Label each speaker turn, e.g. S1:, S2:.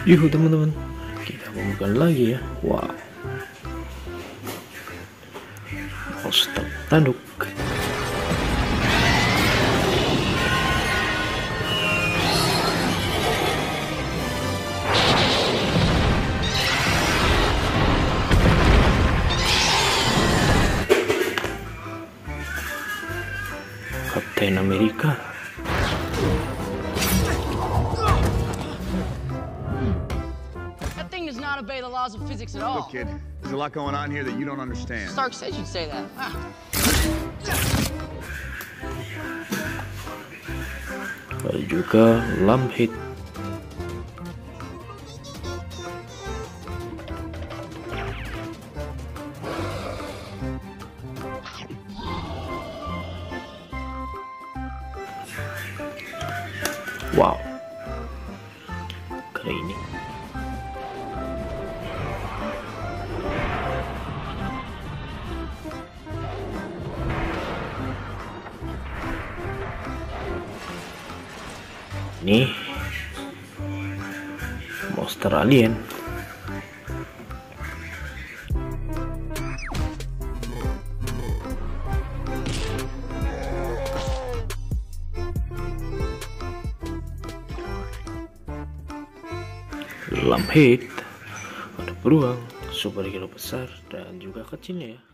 S1: Yuhu teman-teman, kita bukan lagi ya. Wow, monster tanduk. Kapten Amerika.
S2: That thing does not obey the laws of physics at all.
S3: Look, kid, there's a lot going on here that you don't understand.
S2: Stark said you'd say that. Ah.
S1: Ada juga Lumphead. Wow, keren ini. Ini monster alien. Lumphead, ada beruang, superhero besar dan juga kecilnya ya.